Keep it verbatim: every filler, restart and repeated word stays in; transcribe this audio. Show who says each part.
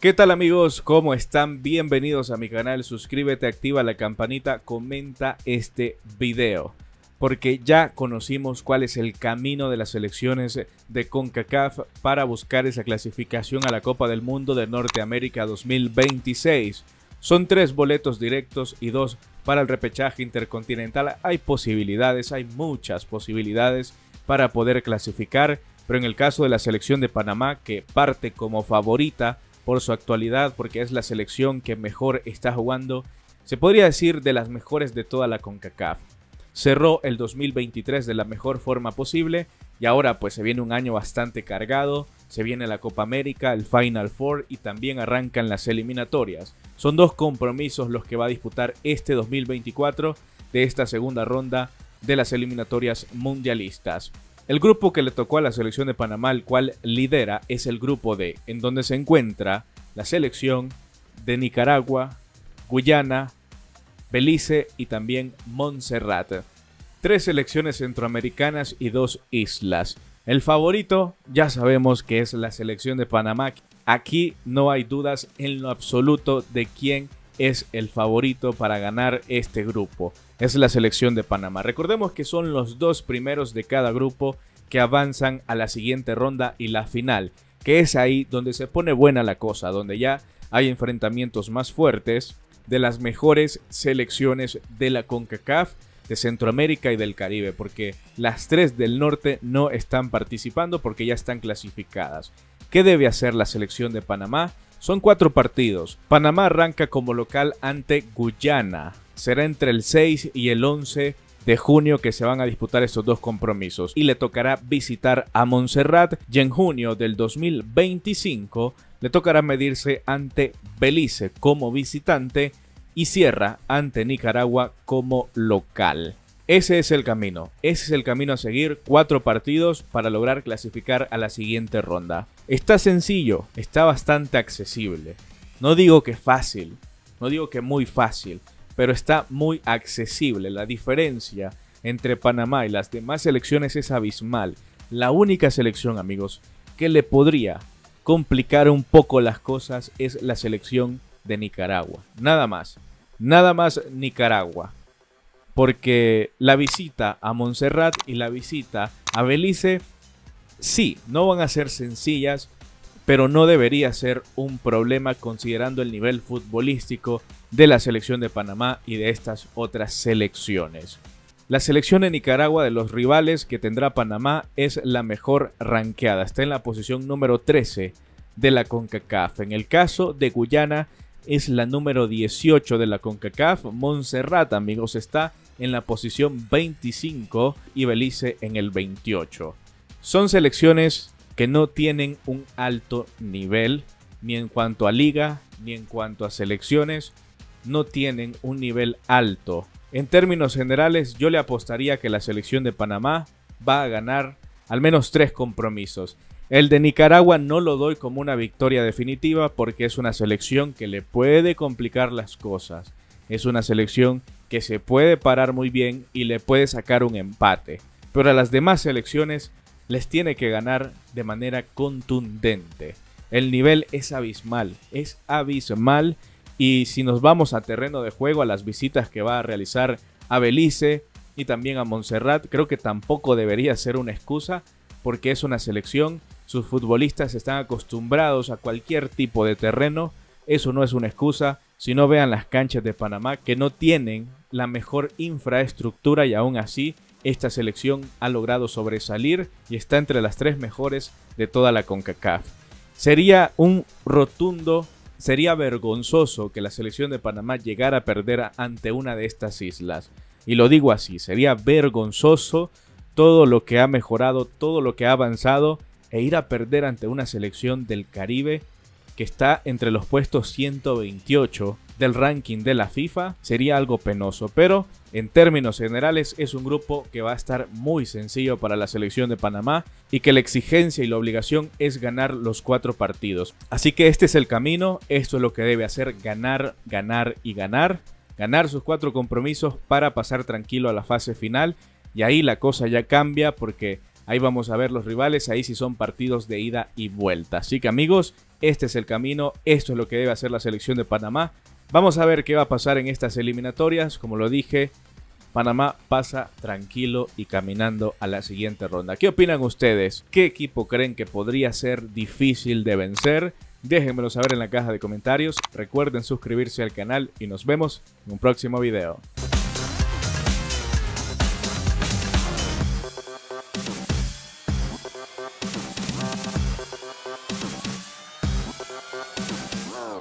Speaker 1: ¿Qué tal amigos? ¿Cómo están? Bienvenidos a mi canal. Suscríbete, activa la campanita, comenta este video. Porque ya conocimos cuál es el camino de las selecciones de CONCACAF para buscar esa clasificación a la Copa del Mundo de Norteamérica dos mil veintiséis. Son tres boletos directos y dos para el repechaje intercontinental. Hay posibilidades, hay muchas posibilidades para poder clasificar, pero en el caso de la selección de Panamá, que parte como favorita por su actualidad, porque es la selección que mejor está jugando, se podría decir de las mejores de toda la CONCACAF. Cerró el dos mil veintitrés de la mejor forma posible y ahora pues se viene un año bastante cargado, se viene la Copa América, el Final Four y también arrancan las eliminatorias. Son dos compromisos los que va a disputar este dos mil veinticuatro de esta segunda ronda de las eliminatorias mundialistas. El grupo que le tocó a la selección de Panamá, el cual lidera, es el grupo D, en donde se encuentra la selección de Nicaragua, Guyana, Belice y también Montserrat. Tres selecciones centroamericanas y dos islas. El favorito ya sabemos que es la selección de Panamá. Aquí no hay dudas en lo absoluto de quién es el favorito para ganar este grupo. Es la selección de Panamá. Recordemos que son los dos primeros de cada grupo que avanzan a la siguiente ronda y la final, que es ahí donde se pone buena la cosa, donde ya hay enfrentamientos más fuertes de las mejores selecciones de la CONCACAF, de Centroamérica y del Caribe, porque las tres del norte no están participando porque ya están clasificadas. ¿Qué debe hacer la selección de Panamá? Son cuatro partidos. Panamá arranca como local ante Guyana. Será entre el seis y el once de junio que se van a disputar estos dos compromisos. Y le tocará visitar a Montserrat. Y en junio del dos mil veinticinco le tocará medirse ante Belice como visitante y cierra ante Nicaragua como local. Ese es el camino, ese es el camino a seguir, cuatro partidos para lograr clasificar a la siguiente ronda. Está sencillo, está bastante accesible. No digo que fácil, no digo que muy fácil, pero está muy accesible. La diferencia entre Panamá y las demás selecciones es abismal. La única selección, amigos, que le podría complicar un poco las cosas es la selección de Nicaragua. Nada más, nada más Nicaragua. Porque la visita a Montserrat y la visita a Belice, sí, no van a ser sencillas, pero no debería ser un problema considerando el nivel futbolístico de la selección de Panamá y de estas otras selecciones. La selección de Nicaragua, de los rivales que tendrá Panamá, es la mejor rankeada. Está en la posición número trece de la CONCACAF. En el caso de Guyana, es la número dieciocho de la CONCACAF. Montserrat, amigos, está en la posición veinticinco y Belice en el veintiocho. Son selecciones que no tienen un alto nivel, ni en cuanto a liga, ni en cuanto a selecciones, no tienen un nivel alto. En términos generales, yo le apostaría que la selección de Panamá va a ganar al menos tres compromisos. El de Nicaragua no lo doy como una victoria definitiva porque es una selección que le puede complicar las cosas. Es una selección que se puede parar muy bien y le puede sacar un empate. Pero a las demás selecciones les tiene que ganar de manera contundente. El nivel es abismal, es abismal. Y si nos vamos a terreno de juego, a las visitas que va a realizar a Belice y también a Montserrat, creo que tampoco debería ser una excusa porque es una selección. Sus futbolistas están acostumbrados a cualquier tipo de terreno. Eso no es una excusa. Si no, vean las canchas de Panamá que no tienen la mejor infraestructura y aún así esta selección ha logrado sobresalir y está entre las tres mejores de toda la CONCACAF. Sería un rotundo, sería vergonzoso que la selección de Panamá llegara a perder ante una de estas islas. Y lo digo así, sería vergonzoso todo lo que ha mejorado, todo lo que ha avanzado e ir a perder ante una selección del Caribe que está entre los puestos ciento veintiocho del ranking de la FIFA. Sería algo penoso, pero en términos generales es un grupo que va a estar muy sencillo para la selección de Panamá y que la exigencia y la obligación es ganar los cuatro partidos. Así que este es el camino, esto es lo que debe hacer: ganar, ganar y ganar. Ganar sus cuatro compromisos para pasar tranquilo a la fase final y ahí la cosa ya cambia porque ahí vamos a ver los rivales, ahí sí son partidos de ida y vuelta. Así que amigos, este es el camino, esto es lo que debe hacer la selección de Panamá. Vamos a ver qué va a pasar en estas eliminatorias. Como lo dije, Panamá pasa tranquilo y caminando a la siguiente ronda. ¿Qué opinan ustedes? ¿Qué equipo creen que podría ser difícil de vencer? Déjenmelo saber en la caja de comentarios. Recuerden suscribirse al canal y nos vemos en un próximo video.